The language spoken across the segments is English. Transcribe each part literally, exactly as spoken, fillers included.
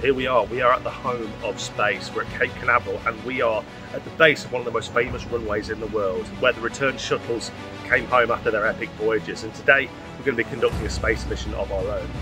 here we are, we are at the home of space. We're at Cape Canaveral and we are at the base of one of the most famous runways in the world, where the return shuttles came home after their epic voyages. And today we're going to be conducting a space mission of our own.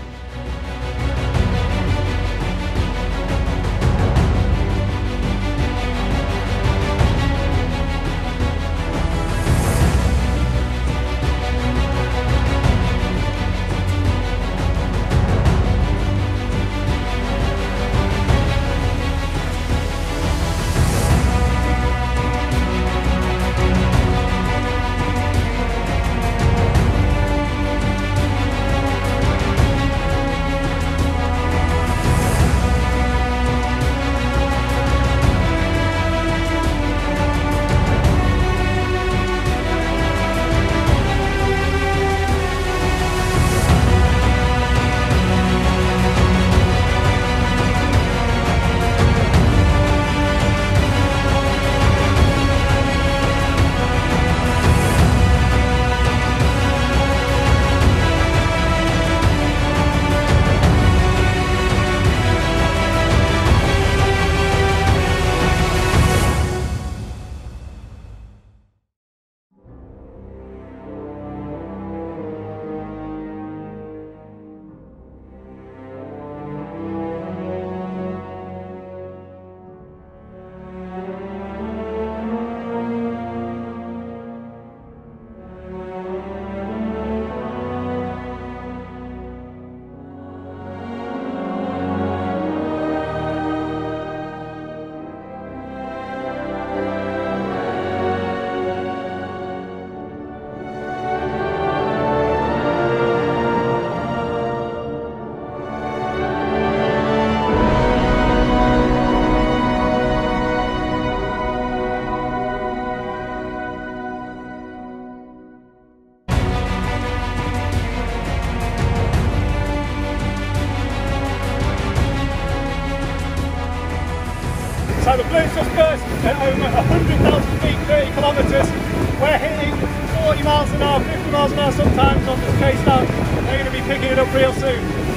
So the balloon's just burst at over one hundred thousand feet, thirty kilometres. We're hitting forty miles an hour, fifty miles an hour sometimes on this case down. They're going to be picking it up real soon.